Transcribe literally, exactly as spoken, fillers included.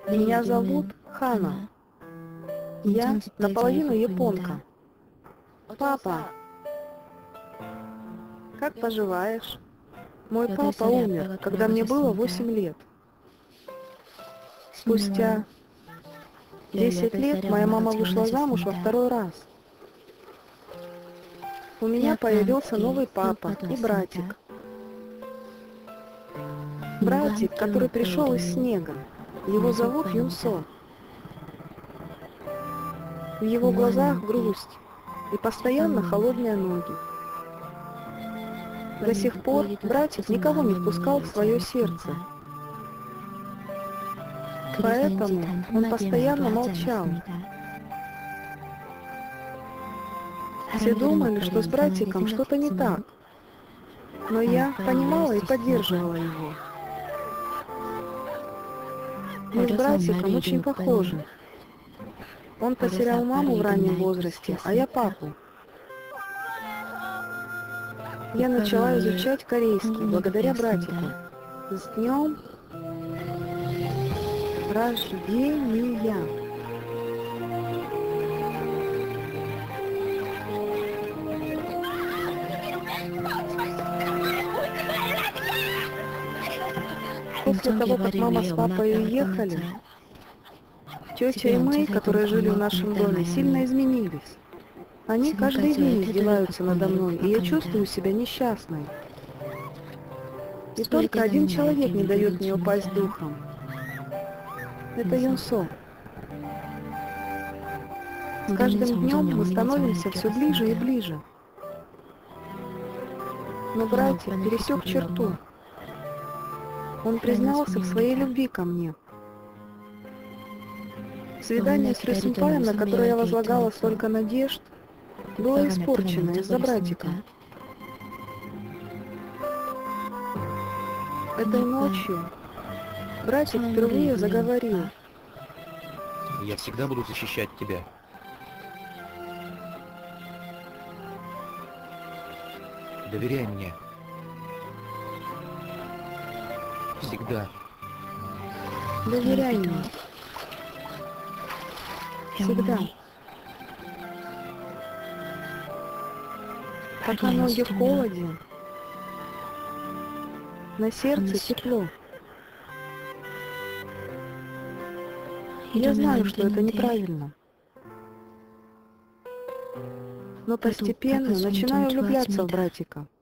Меня зовут Хана. Я наполовину японка. Папа, как поживаешь? Мой папа умер, когда мне было восемь лет. Спустя десять лет моя мама вышла замуж во второй раз. У меня появился новый папа и братик. Братик, который пришел из снега. Его зовут Юнсо. В его глазах грусть и постоянно холодные ноги. До сих пор братик никого не впускал в свое сердце. Поэтому он постоянно молчал. Все думали, что с братиком что-то не так. Но я понимала и поддерживала его. Мы с братиком очень похожи. Он потерял маму в раннем возрасте, а я папу. Я начала изучать корейский благодаря братику. С днем рождения! После того, как мама с папой уехали, тетя и Мэй, которые жили в нашем доме, сильно изменились. Они каждый день издеваются надо мной, и я чувствую себя несчастной. И только один человек не дает мне упасть духом. Это Юнсо. С каждым днем мы становимся все ближе и ближе. Но братик пересек черту. Он признался в своей любви ко мне. Свидание с Рюсэмпаем, на которое я возлагала столько надежд, было испорчено из-за братика. Этой ночью братик впервые заговорил. Я всегда буду защищать тебя. Доверяй мне. Всегда. Доверяй мне. Всегда. Пока ноги в холоде, на сердце тепло. Я знаю, что это неправильно. Но постепенно начинаю влюбляться в братика.